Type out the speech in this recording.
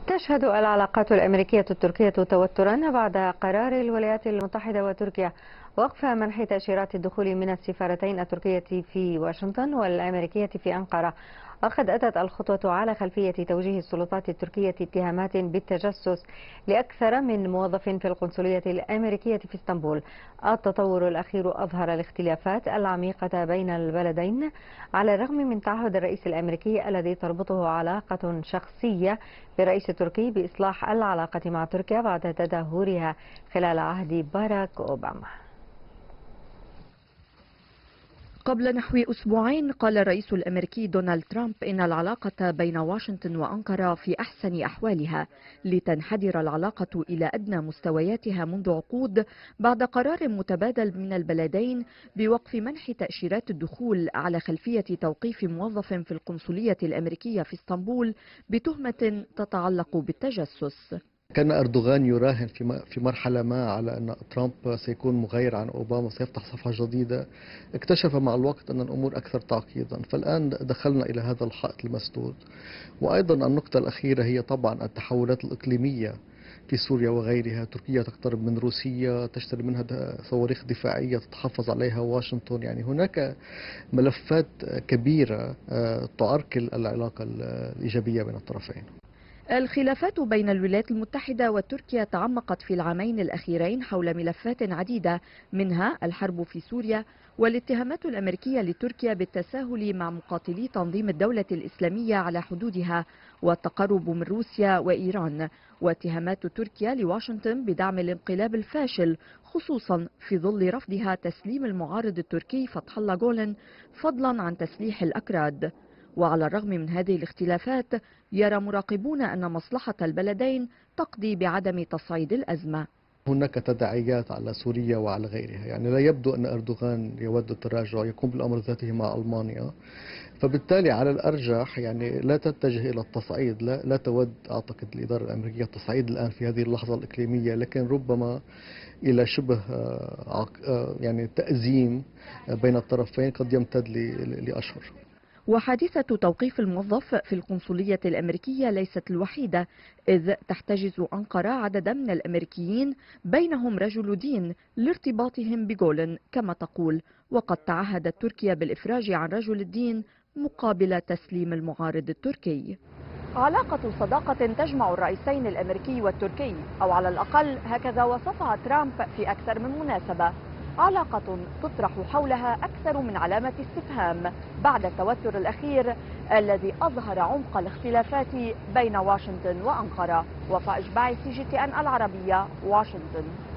تشهد العلاقات الأمريكية التركية توترا بعد قرار الولايات المتحدة وتركيا وقف منح تأشيرات الدخول من السفارتين التركية في واشنطن والأمريكية في أنقرة. وقد أتت الخطوة على خلفية توجيه السلطات التركية اتهامات بالتجسس لأكثر من موظف في القنصلية الأمريكية في اسطنبول. التطور الأخير أظهر الاختلافات العميقة بين البلدين على الرغم من تعهد الرئيس الأمريكي الذي تربطه علاقة شخصية بالرئيس التركي بإصلاح العلاقة مع تركيا بعد تدهورها خلال عهد باراك أوباما. قبل نحو أسبوعين قال الرئيس الأمريكي دونالد ترامب إن العلاقة بين واشنطن وأنقرة في أحسن أحوالها، لتنحدر العلاقة إلى أدنى مستوياتها منذ عقود بعد قرار متبادل من البلدين بوقف منح تأشيرات الدخول على خلفية توقيف موظف في القنصلية الأمريكية في اسطنبول بتهمة تتعلق بالتجسس. كان أردوغان يراهن في مرحلة ما على أن ترامب سيكون مغير عن أوباما، سيفتح صفحة جديدة. اكتشف مع الوقت أن الأمور أكثر تعقيدا، فالآن دخلنا إلى هذا الحائط المسدود. وأيضا النقطة الأخيرة هي طبعا التحولات الإقليمية في سوريا وغيرها. تركيا تقترب من روسيا، تشتري منها صواريخ دفاعية تتحفظ عليها واشنطن. يعني هناك ملفات كبيرة تعرقل العلاقة الإيجابية بين الطرفين. الخلافات بين الولايات المتحدة وتركيا تعمقت في العامين الأخيرين حول ملفات عديدة، منها الحرب في سوريا والاتهامات الأمريكية لتركيا بالتساهل مع مقاتلي تنظيم الدولة الإسلامية على حدودها والتقرب من روسيا وإيران، واتهامات تركيا لواشنطن بدعم الانقلاب الفاشل خصوصا في ظل رفضها تسليم المعارض التركي فتح الله جولن فضلا عن تسليح الأكراد. وعلى الرغم من هذه الاختلافات يرى مراقبون أن مصلحة البلدين تقضي بعدم تصعيد الأزمة. هناك تداعيات على سوريا وعلى غيرها، يعني لا يبدو أن أردوغان يود التراجع، يقوم بالأمر ذاته مع ألمانيا. فبالتالي على الأرجح يعني لا تتجه إلى التصعيد، لا تود أعتقد الإدارة الأمريكية التصعيد الآن في هذه اللحظة الإقليمية، لكن ربما إلى شبه يعني تأزيم بين الطرفين قد يمتد لأشهر. وحادثة توقيف الموظف في القنصلية الأمريكية ليست الوحيدة، إذ تحتجز أنقرة عددا من الأمريكيين بينهم رجل دين لارتباطهم بجولن كما تقول، وقد تعهدت تركيا بالإفراج عن رجل الدين مقابل تسليم المعارض التركي. علاقة صداقة تجمع الرئيسين الأمريكي والتركي، أو على الأقل هكذا وصفها ترامب في أكثر من مناسبة. علاقة تطرح حولها أكثر من علامة استفهام بعد التوتر الأخير الذي أظهر عمق الاختلافات بين واشنطن وأنقرة. وفاء إشباعي، CGTN العربية، واشنطن.